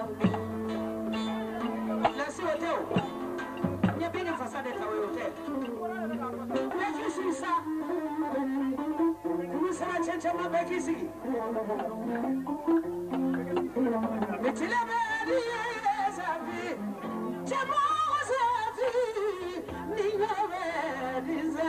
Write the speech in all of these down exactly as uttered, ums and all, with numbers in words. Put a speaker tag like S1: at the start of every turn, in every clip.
S1: La si hotel. Nya bini fasade ta hotel. Beki si sa. Kusa chencha ma beki si. Mitile bedi safi. Chamo safi. Ninga bedi sa.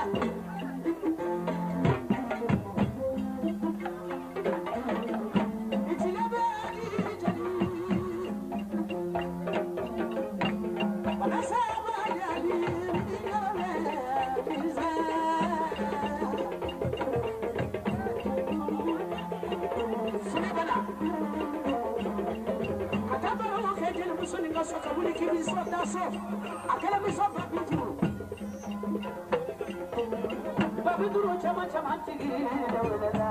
S1: Babiduro chama chama chigi dawlada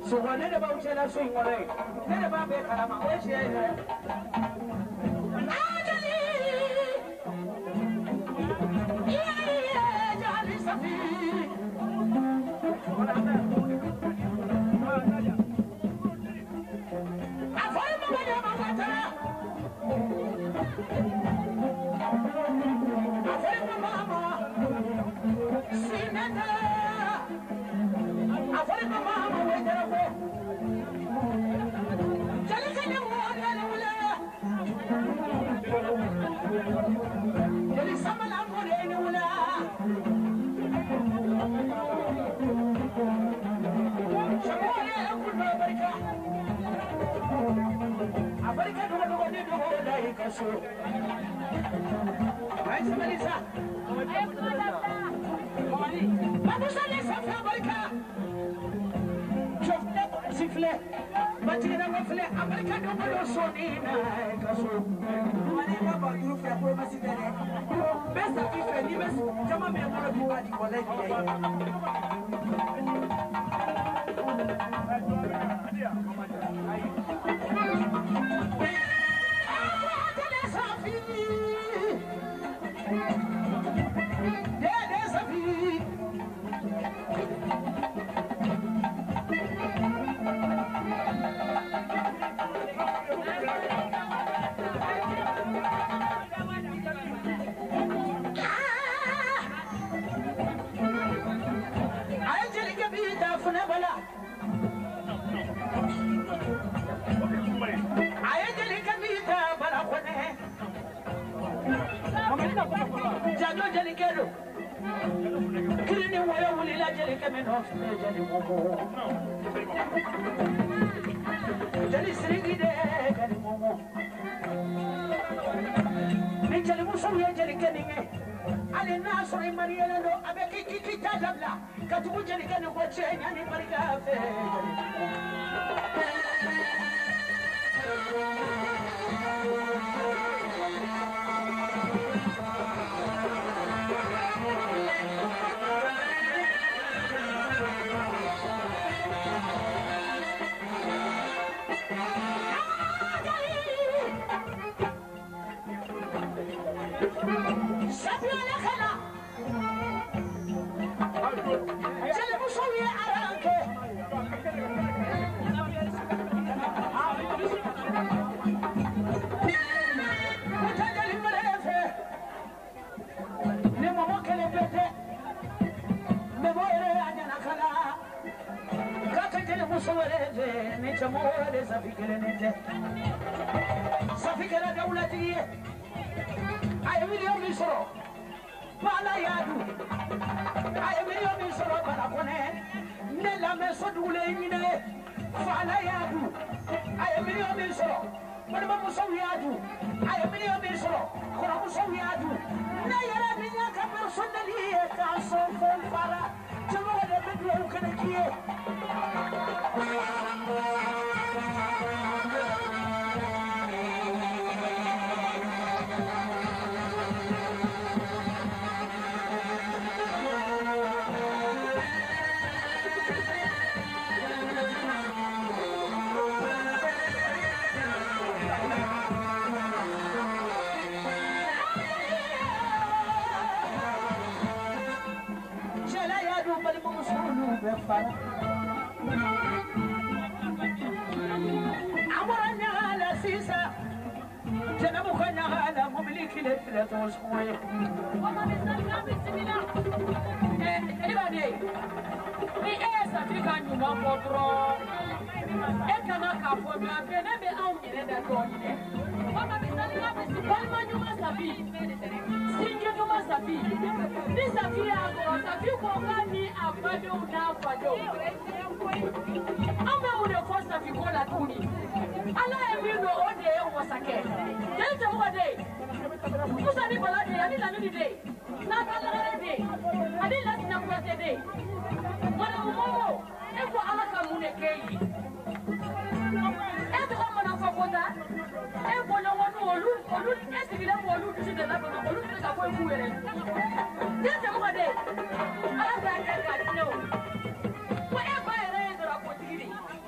S1: So when they about to swing away, then about the Kalama, which is
S2: Whatever it is,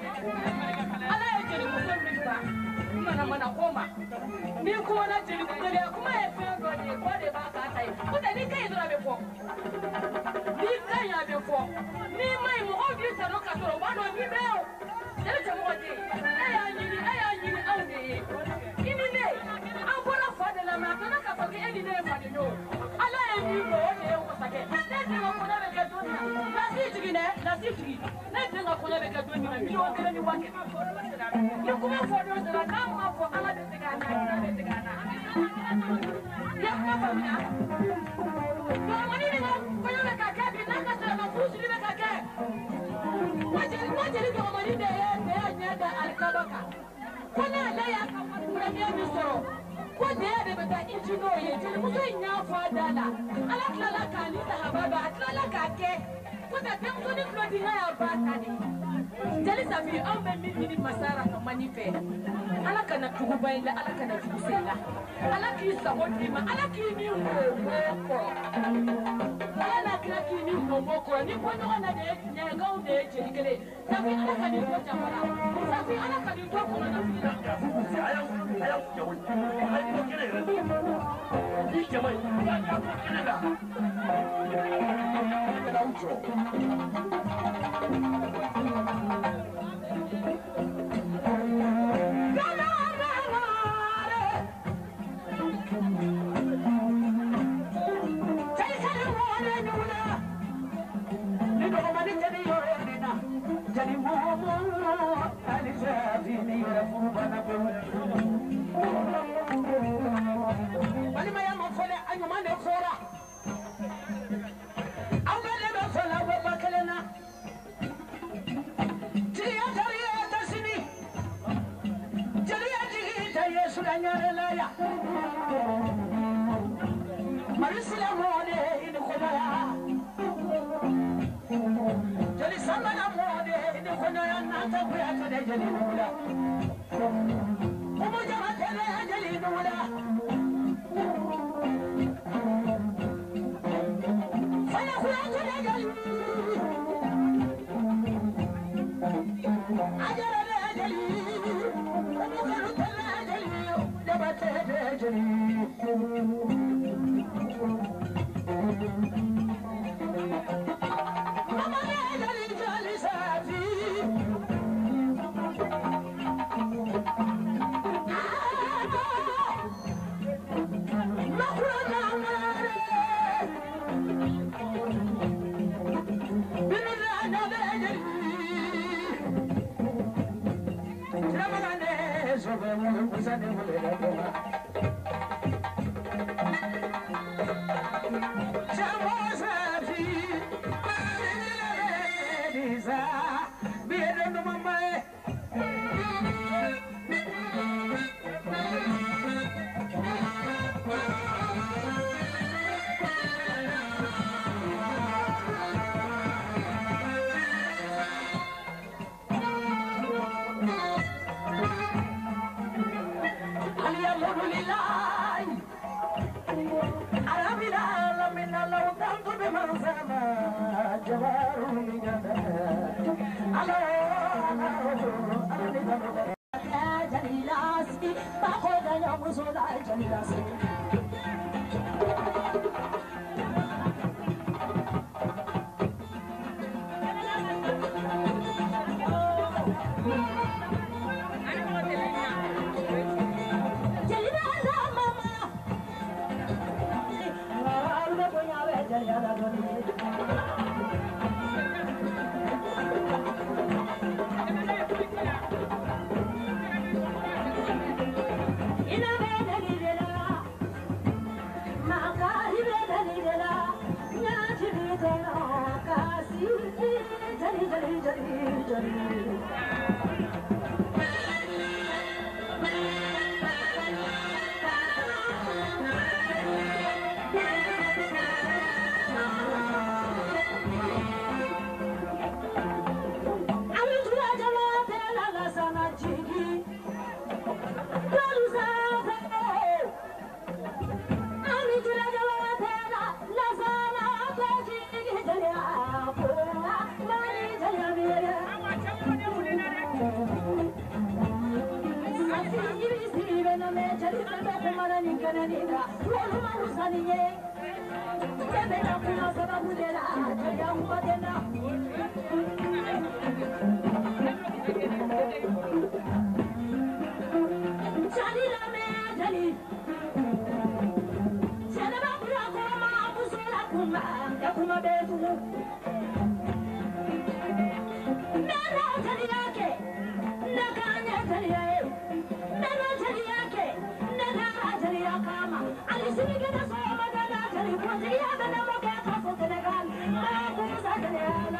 S1: ya koma ni kuma na jiri kudere kuma ya fi ndo ni ko de ba ka tai ko da ni kai zo be fo ni kai ya be fo ni mai mo obi ta no ka to ba no ni be o dele je mo de e ya nyiri e ya nyiri au de ini ne an bona fa de la ma to na ka to ke eni ne fa de no ala e ni mo de o sa ke ne de ko na be ke do na na si jigi ne na si jigi ne de ko na be ke do ni na mi o de ni wa ke ni kuma fo do na ka ma fo ala de te ga na na de te ga na ya kuma fa na ko ma ni no ko yo ka ka bi na ka sa ma fu si be ka ke wa je wa je ni ko ma ni de de ya nya da al ka ba ka ko na la ya ka ma kura mi mi so ko de ya de be ta injino ye je mu so nya fo dala ala kla la ka ni ta ba ba kla la ka ke ko da tem so ni klodi na ya ba ta ni jeli safi an be min ni masara ka manife ala kana tugu bayla ala kana tugu sela ala ki saboti ma ala ki ni ko ala kila ki ni ko ni ko no na de ne ga o de jeli kele safi ala ka ni ko jamara safi ala ka ni to ko na fi aya aya ya wo ay ko kele ni ke mai ya ko kele da da ucho
S2: Benanida, Roma Usaniye, Kebena Kuna Sababudela, Yamadena. Salila Medali, Senabura Koma, Musula Kuma, Yakuma Betu. Nana Taliake, Nakanya Taliae, Nana Taliake, Nana Taliakama, Alisigana Soma, Nana Taliquatia, the Namaka for the Nagan, Makusadana.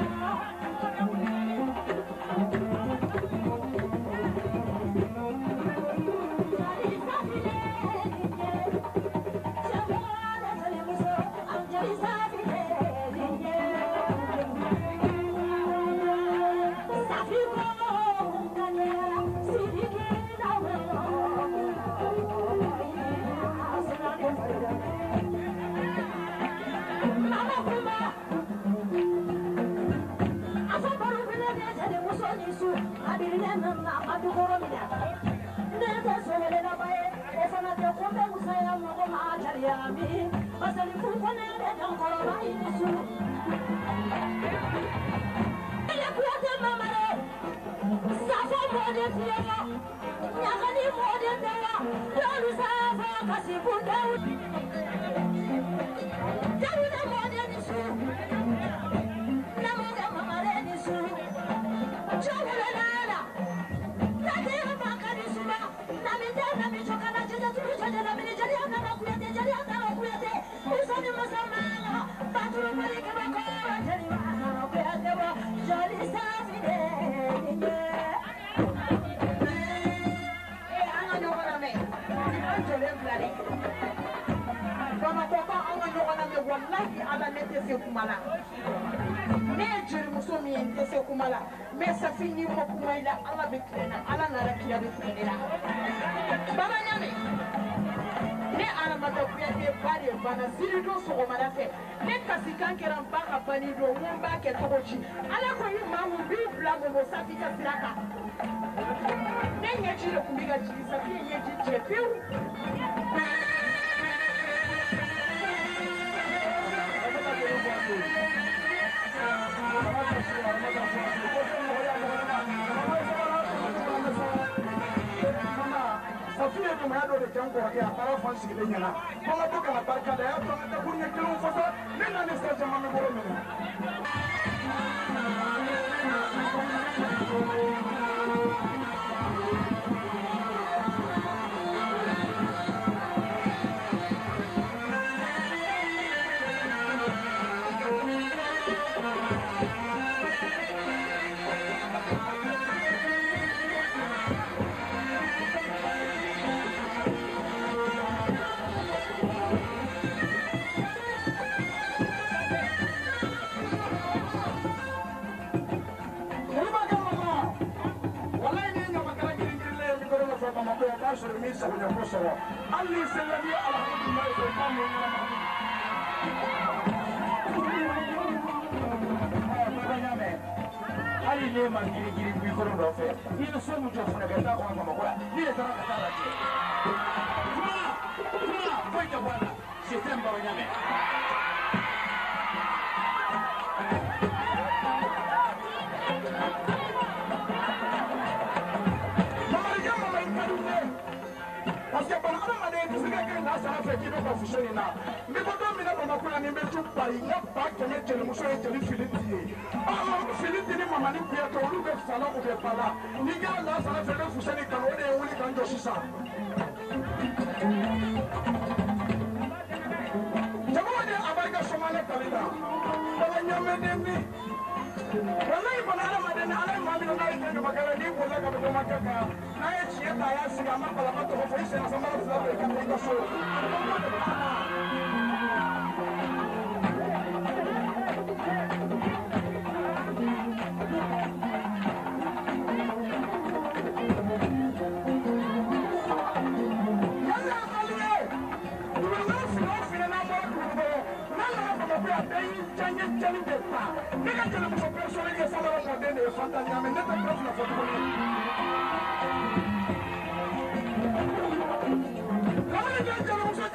S3: Come on,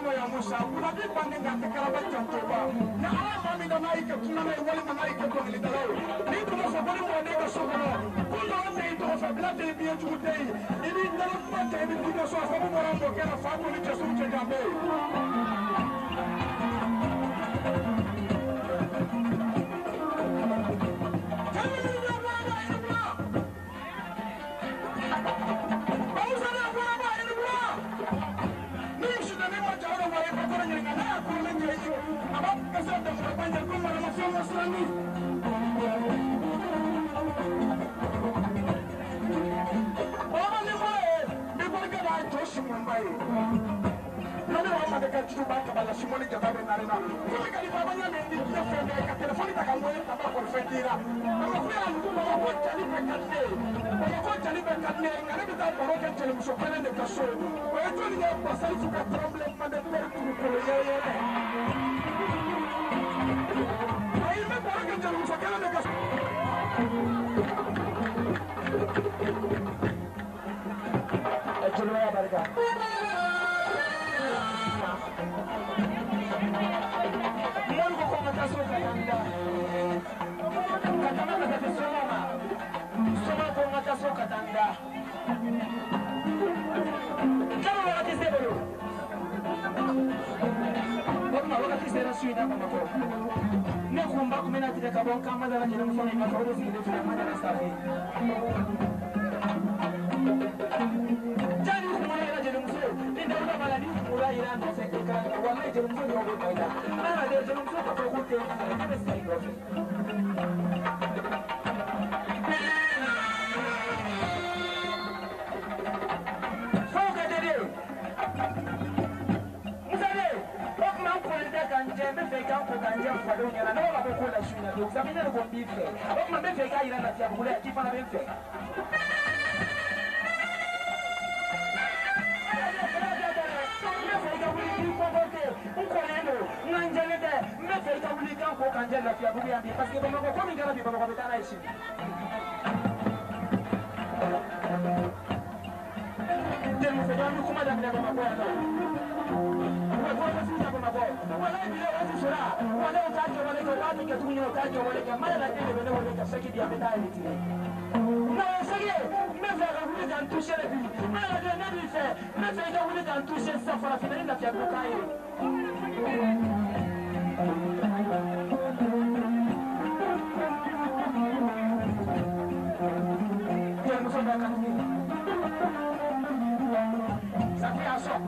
S3: no ya musa kuna bi bande ngate karaba tonto ba na ala mami da mai ke tuna mai wali ma mai ke to ni dalo ni to so bari mo ne ko so no ko no ne to so bla te bi ju te ini ndalo ma te bi ko so so mo ran do ke na fa ko ni che so che jambe Simone che va a venire là. Come che arriva a venire in via Fede, che telefonica che vuole sta per fendira. Ma qui hanno tu ma vuoi tali per cadere. Ma vuoi tali per cadere, che ne vedo però che ce ne so bene le persone. Ma tu ne hai passato su che problema del per tutto le io. Ma io mi pare che ce ne so bene le persone. E ce lo vai a barca. Ne kumba kumena tide kabon kamada la jenu fona ma ko do fi le fina ma na safi jani kumura la jenu so ni da ba bala ni kumura ira no se ka wala jenu so ni ko baida ana de jenu so ko ko te ni sai go Examiner con bife, o ma me fai ira na tia bule ti fa na ben fe. Un coleno, un angelete, me fai da bule kan ko kan jella tia bule andi parce que ba ko ko mi gara bi ba ko ta na ici. Del mo fe da mi kuma da ba ko ya na. Wala bila watu sura, wala utaje wale kwa watu ke tunyo utaje wale kwa mara la tele wale wale kwa saki dia meta ile tile. Na saki, me faire rouler dans toucher les billes. Mara de ne lui fait, me faire rouler dans toucher ça fera finir la fiable caille. Dia nous sommes dans ça fait un son.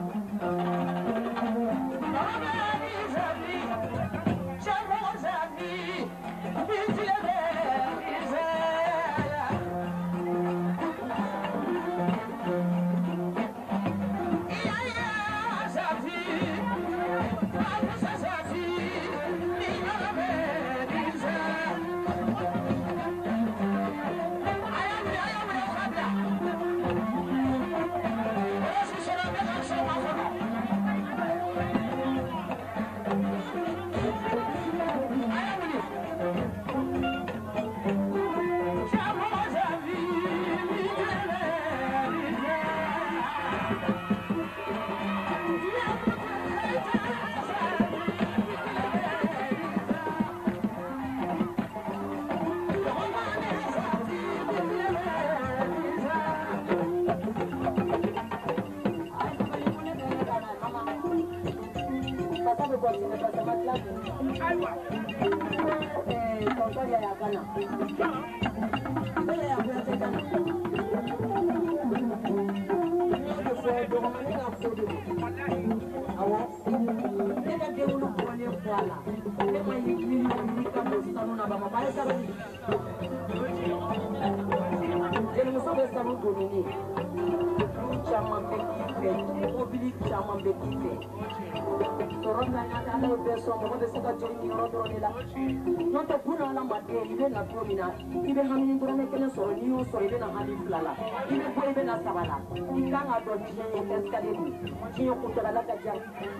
S3: Non te puna la mate, ibe na promina, ibe hamini burane kene so ni o so ibe na hali flala, ibe ko ibe na sabala, ikanga do tiye escalier ni, tiyo kutala la kaja,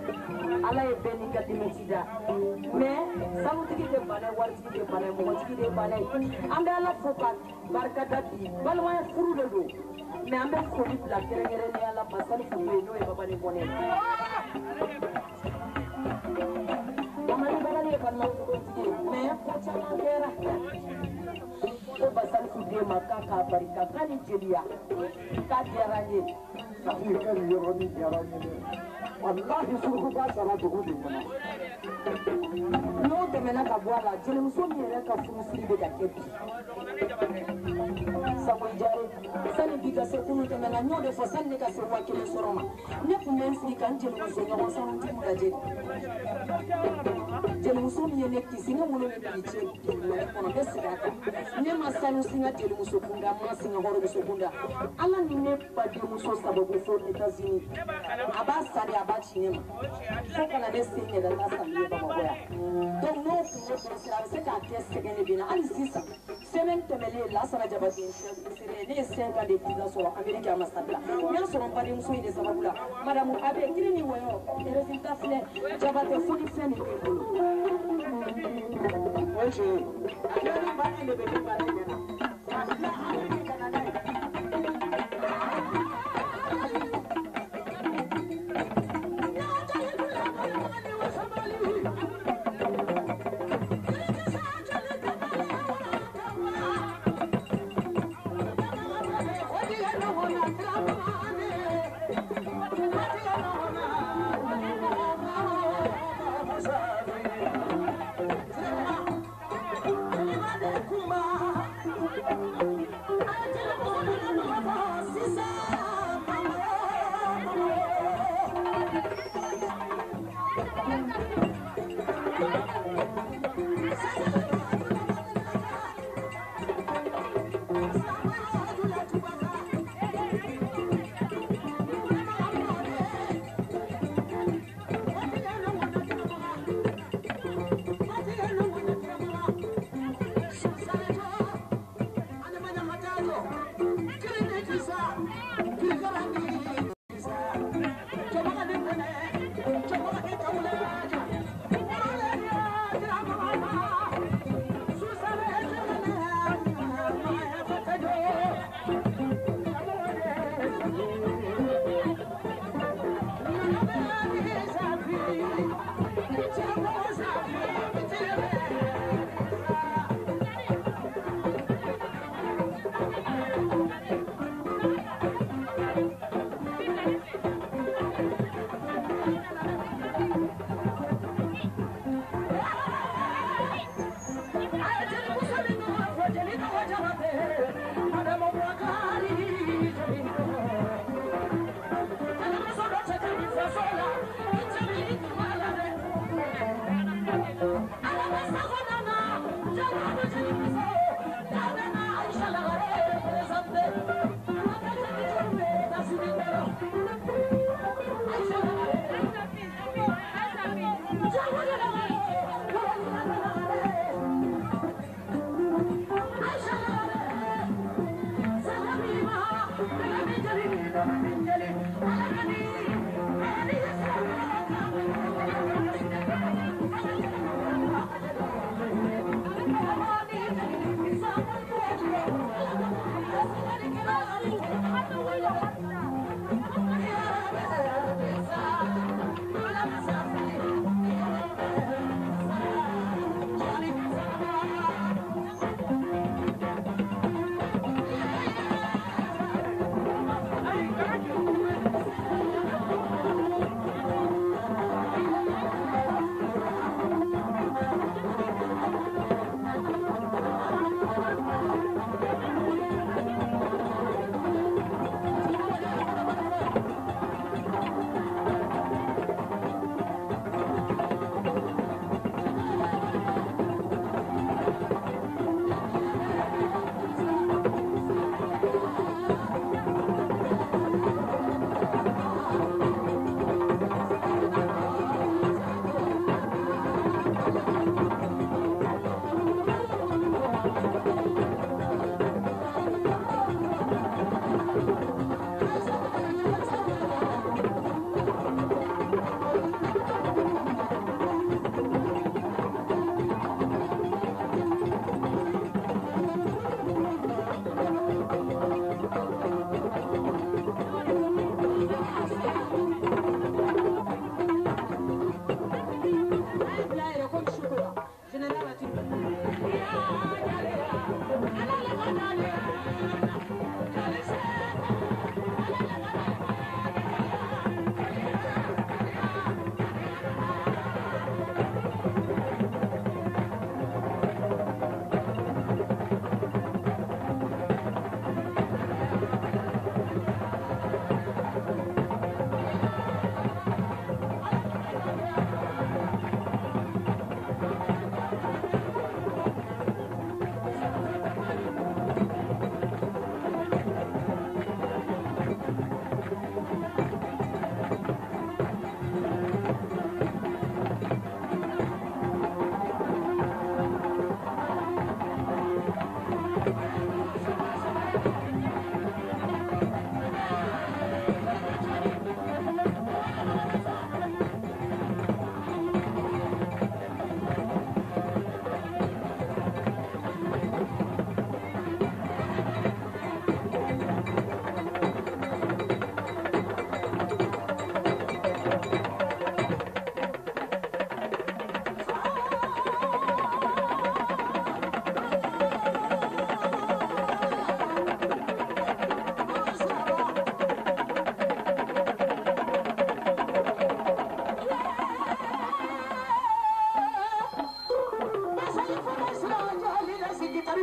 S3: ala e beni ka dimetida, mais sabu tiki de bale, wal tiki de bale, mo tiki de bale, ambe ala fokat, barkata di, balwa e furu le do, mais ambe fori la kere kere ni ala basali furu no e baba ni bone. Amani bagani kan mau pergi, me kucing kera. Ko basal sudie maka kabari kakani jelia, kadiaranye.
S4: Tapi kan yoroni jaranye. Wallahi suku basara tuh di mana.
S3: No temena kabwala, jelim sumi reka fusiri beda kepi. Sabo jare, sani biga se kunu temena nyode fo sani ka se wakile soroma. Ne kumensi kan jelim so nyawa sanu timu da jeri. Jelim sumi ye nekti singa mulo ne biche, ne kono besigata. Ne masanu singa jelim so kunda, ma singa horo so kunda. Ala ni ne badi muso sababu fo Etats-Unis. Aba sari aba chinema. Fo kana de singa da la sami ba boya. Donc non, c'est qu'à tester que bien. Allez ça. Semaine temele la sara jabati c'est les cinq ans de visa sur Amérique à Mastabla. Bien sûr on pas de muso de sababula. Madame Abe kini woyo. Les résultats fle jabate fuli fle ni.
S4: Ouais, je.
S3: Alors il va aller le bébé par là.
S1: Thank you.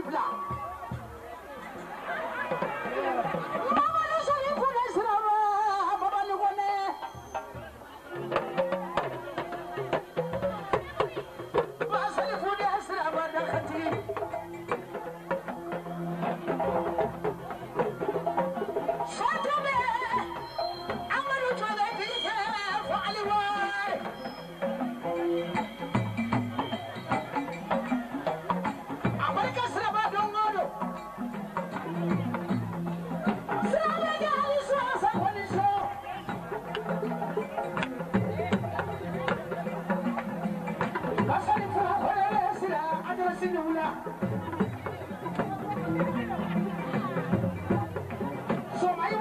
S3: bila mama ni sori fune siraba baba ni kone basari fune siraba dakati Shatobe Amaru Tobe Bilke Fali Wai America Sraba Dongodo Sraba Gali Swasa Polisho Basari Fura Kore Sira Adra Sinula So my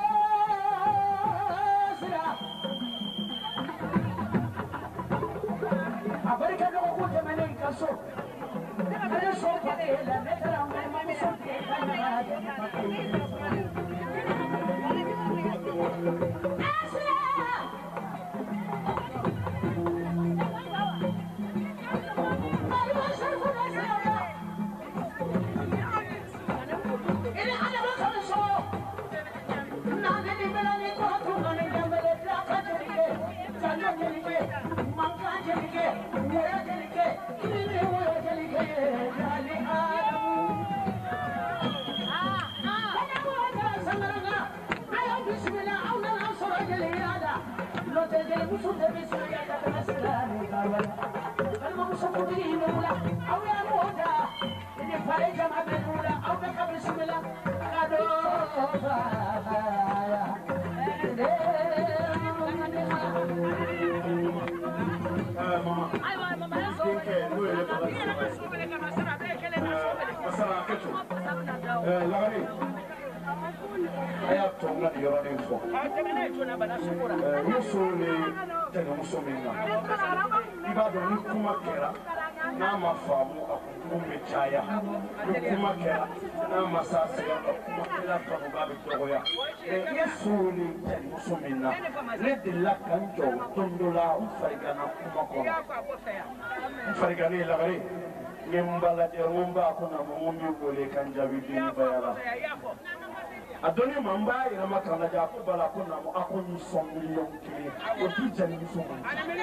S3: America no go to America so. There is so much hell and better on my mama so.
S4: Aya tonga ni yoro ni fo. Muso ni tene muso minga. Ibado ni kuma kera na mafamu akumu mechaya. Ni kuma kera na masasi akumu kera kabuga bitoya. Yesu ni tene muso minga. Le de la kanjo tondola ufarigana kuma kona. Ufarigani lagari. Ngembala de rumba kuna mumbi gole kanjabi dini bayara. Adoni mamba ina makana ja ko bala ko na mo akoni so million kiri o ti jani so mo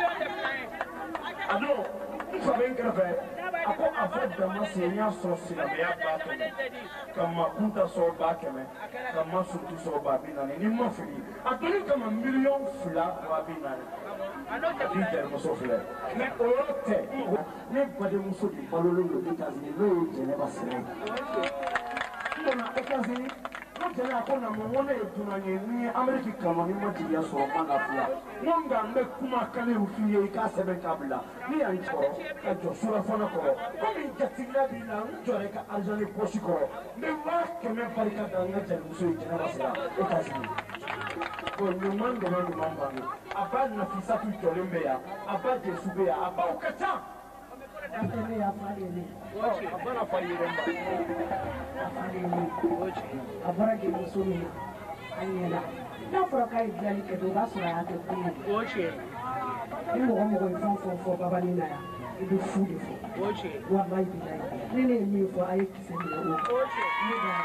S4: ado fa ben krafe ako afad da masenya so sina be aba to kama kunta so ba keme kama sutu so ba bina ni mo fili adoni kama million fula ba bina ado ta ti jani so fula ne orote ne bade muso di balolo lo di kazini no jene basere mona ekazini Tena kona mwone tunanye ni Amerika kama ni maji ya so manga pia. Mwanga mbe kuma kale ufiye ikasebe kabla. Ni ancho ka Joshua fona ko. Komi jatinga bila njore ka aljani poshi ko. Mbe wa keme parika danga jani muso ikena basira. Ekazini. Ko nyumando mando mambani. Abad na fisa tu tolembe ya. Abad Jesu ya aba ukata. Atele ya falele. Abana falele mba. Falele. Oje. Abara ke musumi. Anyela. Na fura kai diali ke do basura ya ke ku. Oje. Ngo mo ko fon fon fo baba ni na ya. Idu fude fo. Oje. Wallahi billahi. Nene mi fo ayi kise ni o. Oje. Ni da.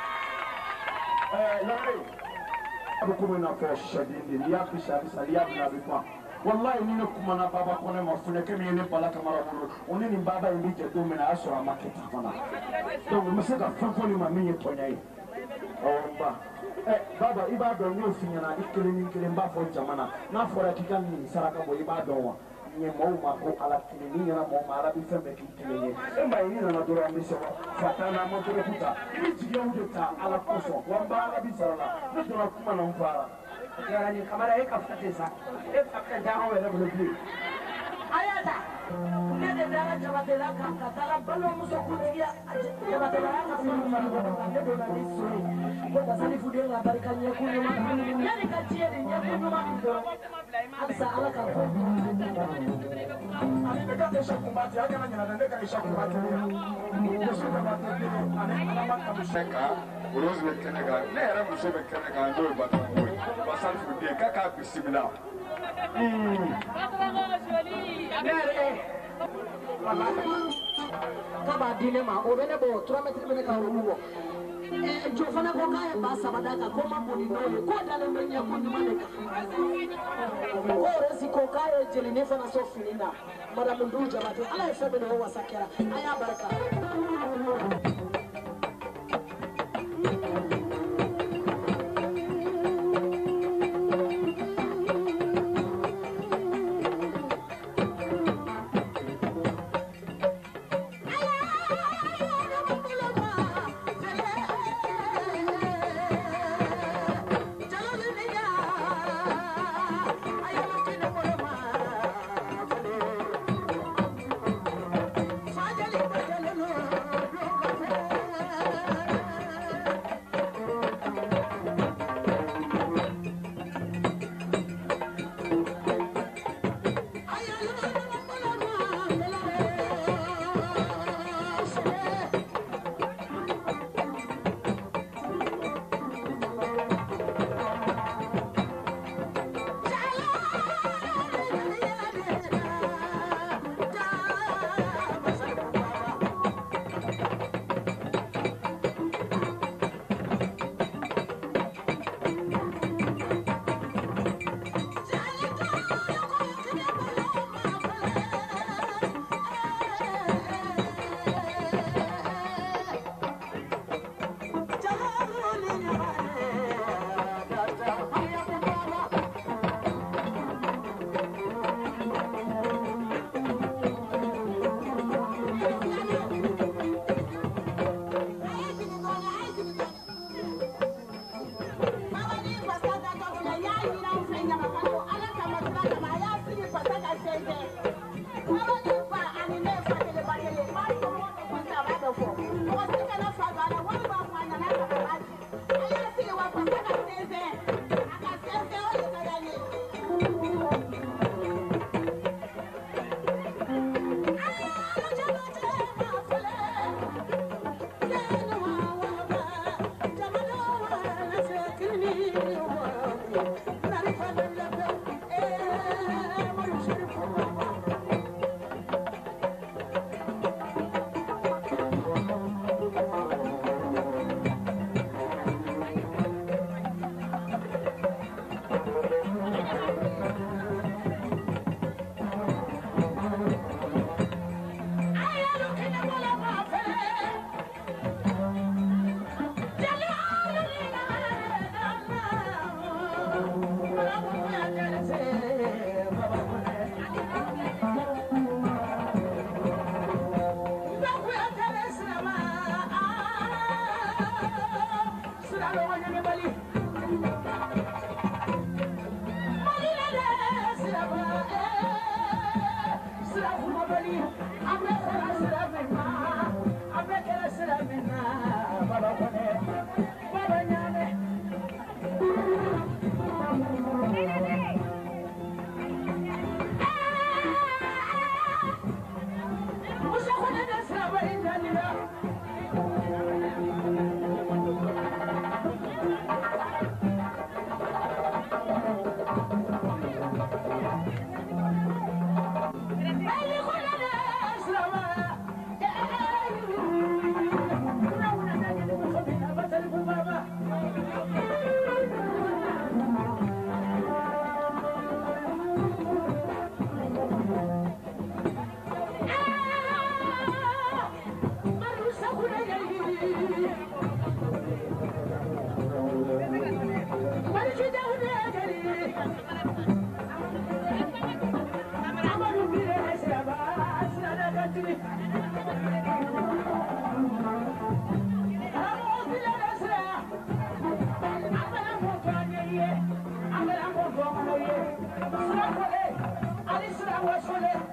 S4: Eh, lare. Abukume na fo shadindi. Liya bishari saliya na bikwa. Wallahi nina kumana baba kone mafune kemi yene bala kamara wulu oni ni baba ilije domina asura maketa fana donc mseka fanfoni maminye tonyayi omba eh baba ibado nyo finyana ikele ni kele mbafo jamana na fora kikani saraka bo ibado wa nye mauma ko ala kile ni na mauma arabi fembe kile ni emba ni na dora mise fatana mo tore puta ni jiya udeta ala koso wamba arabi sarala ni dora kuma na mfara yani kamera yeka fateza e fakka dawo wala bulbi ayata ne de dara jabatela kan katala balo muso kutia jabatela kan fuma ne do na nisuri ko basali fude la barika nya kunyo ma yani katie de nya kunyo ma ndo abisa ala ka ko ani beka de shakumati anya na nyana de ka shakumati ne shakumati ani ala ma ka musheka urozi bekenega ne era muso bekenega ndo batwa basali fude kaka bisimila mm batwa joli abere wallahi
S3: kaba dine ma o bene bo trois mètres bene ka ro e jo fana ko ka e ba sabadaka ko ma boni no ko dale menya ko ni maneka ko resi ko ka e jeli ne fana so finina madam nduja bato ala e febe no wasakera aya baraka
S1: Ali sira wa sole